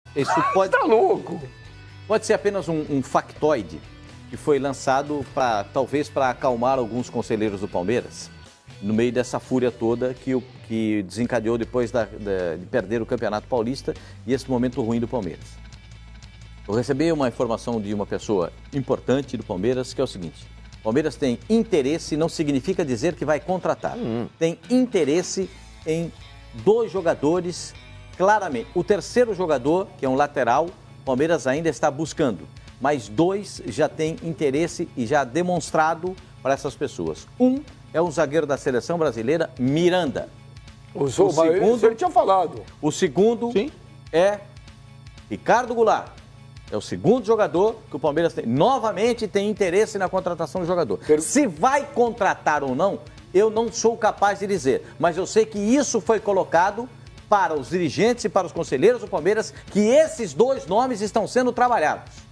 Isso pode... Tá louco? Pode ser apenas um factoide que foi lançado talvez para acalmar alguns conselheiros do Palmeiras, no meio dessa fúria toda que desencadeou depois de perder o Campeonato Paulista e esse momento ruim do Palmeiras. Eu recebi uma informação de uma pessoa importante do Palmeiras, que é o seguinte: o Palmeiras tem interesse, não significa dizer que vai contratar. Tem interesse em 2 jogadores, claramente. O terceiro jogador, que é um lateral, o Palmeiras ainda está buscando. Mas 2 já têm interesse e já demonstrado para essas pessoas. Um é um zagueiro da seleção brasileira, Miranda. O segundo, ele tinha falado. O segundo Sim. É Ricardo Goulart. É o segundo jogador que o Palmeiras tem. Novamente tem interesse na contratação do jogador. Se vai contratar ou não, eu não sou capaz de dizer. Mas eu sei que isso foi colocado para os dirigentes e para os conselheiros do Palmeiras, que esses 2 nomes estão sendo trabalhados.